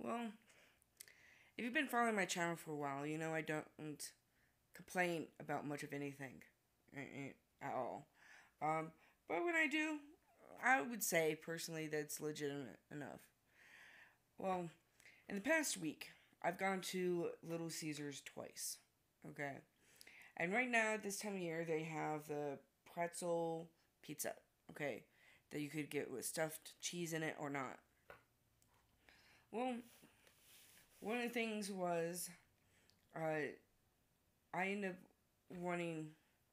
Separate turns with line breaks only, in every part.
Well, if you've been following my channel for a while, you know I don't complain about much of anything at all. Um, but when I do, I would say personally that's legitimate enough. Well, in the past week, I've gone to Little Caesars twice. Okay. And right now, at this time of year, they have the pretzel pizza. Okay. That you could get with stuffed cheese in it or not. Well, one of the things was uh, I ended up wanting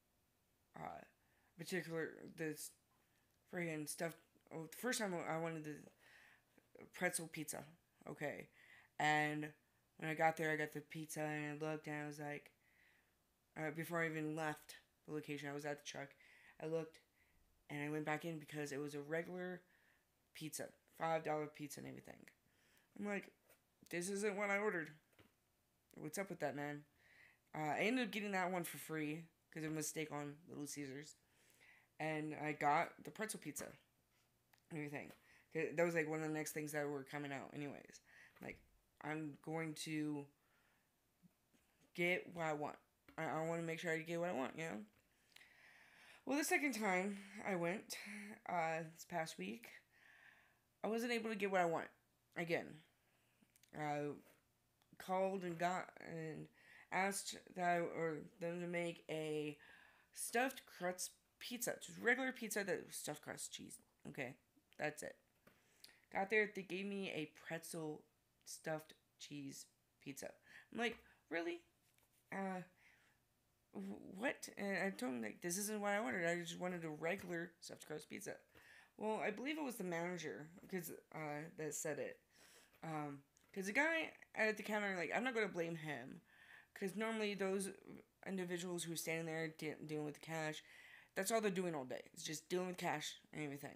particular this friggin' stuffed. Oh, the first time I wanted the pretzel pizza. Okay. And when I got there, I got the pizza and I looked and I was like, before I even left the location, I was at the truck. I looked and I went back in because it was a regular pizza, $5 pizza and everything. I'm like, this isn't what I ordered. What's up with that, man? I ended up getting that one for free because of a mistake on Little Caesars, and I got the pretzel pizza and everything. That was like one of the next things that were coming out, anyways. Like, I'm going to get what I want. I want to make sure I get what I want, you know? Well, the second time I went, this past week, I wasn't able to get what I want. Again, I called and got and asked that or them to make a stuffed crust pizza. Just regular pizza that was stuffed crust cheese. Okay, that's it. Got there, they gave me a pretzel stuffed cheese pizza. I'm like, really? Uh, what? And I told him like this isn't what I ordered. I just wanted a regular stuffed crust pizza. Well, I believe it was the manager because that said it. Because the guy at the counter, like, I'm not gonna blame him, because normally those individuals who are standing there dealing with the cash, that's all they're doing all day. It's just dealing with cash and everything.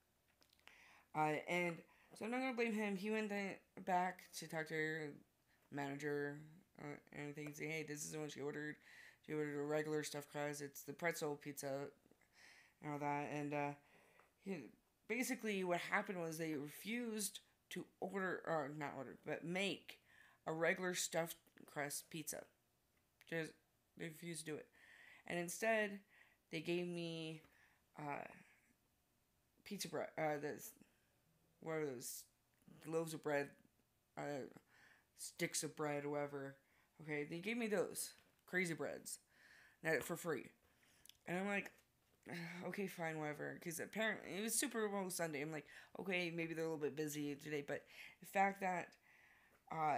And so I'm not gonna blame him. He went back to talk to her manager and everything. And say, hey, this is what she ordered. She ordered a regular stuffed crust. It's the pretzel pizza and all that. And he, basically, what happened was they refused to order, or not order, but make a regular stuffed crust pizza. Just they refused to do it, and instead they gave me uh, pizza bread. This what are those loaves of bread, uh, sticks of bread, or whatever. Okay, they gave me those crazy breads, for free, and I'm like, okay, fine, whatever. Because apparently it was Super Bowl Sunday. I'm like, okay, maybe they're a little bit busy today, but the fact that uh,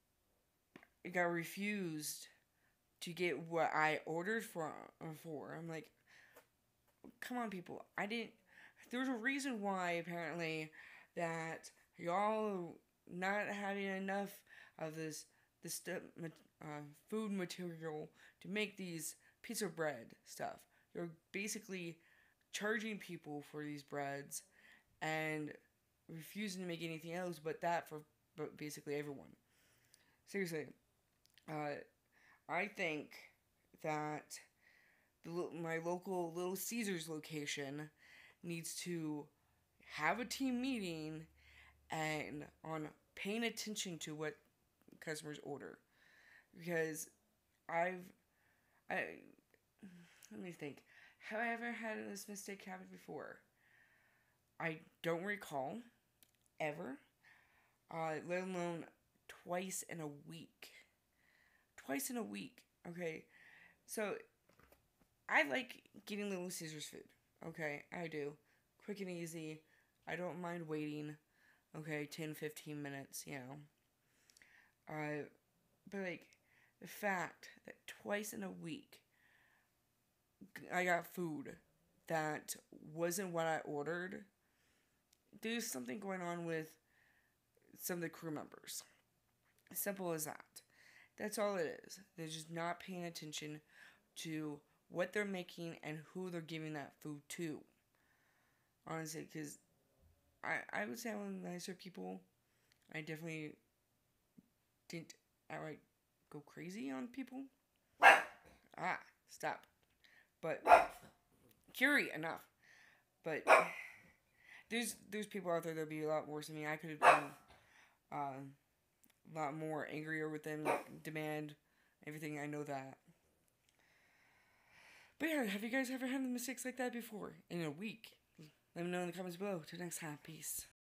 it got refused to get what I ordered for, I'm like, come on, people. I didn't. There's a reason why apparently that y'all not having enough of this food material to make these pizza bread stuff. You're basically charging people for these breads and refusing to make anything else but that for basically everyone. Seriously, uh, I think that my local Little Caesars location needs to have a team meeting and on paying attention to what customers order, because I've I let me think. Have I ever had this mistake happen before? I don't recall ever. Let alone twice in a week. Twice in a week. Okay, so I like getting Little Caesars food. Okay, I do. Quick and easy. I don't mind waiting. Okay, 10, 15 minutes, you know. But like, the fact that twice in a week I got food that wasn't what I ordered, there's something going on with some of the crew members. Simple as that. That's all it is. They're just not paying attention to what they're making and who they're giving that food to. Honestly, because I would say I'm one of the nicer people. I definitely didn't outright go crazy on people. Stop. But Curie enough. But there's people out there that'd be a lot worse than me. I could have been a lot more angrier with them, like, demand everything. I know that. But yeah, have you guys ever had mistakes like that before in a week? Let me know in the comments below. Till next time, peace.